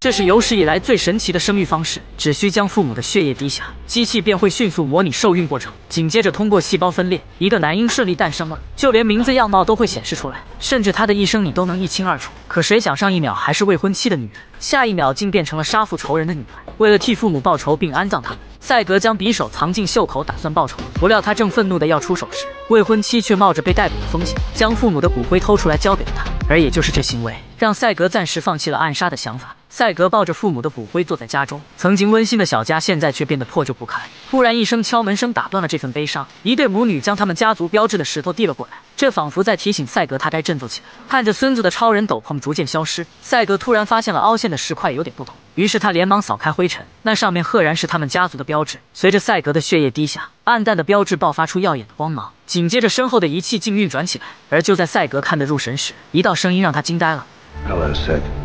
这是有史以来最神奇的生育方式，只需将父母的血液滴下，机器便会迅速模拟受孕过程，紧接着通过细胞分裂，一个男婴顺利诞生了，就连名字样貌都会显示出来，甚至他的一生你都能一清二楚。可谁想上一秒还是未婚妻的女人，下一秒竟变成了杀父仇人的女儿。为了替父母报仇并安葬他们，赛格将匕首藏进袖口，打算报仇。不料他正愤怒的要出手时，未婚妻却冒着被逮捕的风险，将父母的骨灰偷出来交给了他。而也就是这行为，让赛格暂时放弃了暗杀的想法。赛格抱着父母的骨灰坐在家中，曾经温馨的小家现在却变得破旧不堪。突然一声敲门声打断了这份悲伤，一对母女将他们家族标志的石头递了过来，这仿佛在提醒赛格他该振作起来。看着孙子的超人斗篷逐渐消失，赛格突然发现了凹陷的石块有点不同，于是他连忙扫开灰尘，那上面赫然是他们家族的标志。随着赛格的血液滴下，暗淡的标志爆发出耀眼的光芒，紧接着身后的仪器竟运转起来。而就在赛格看得入神时，一道声音让他惊呆了。 Hello, Sid.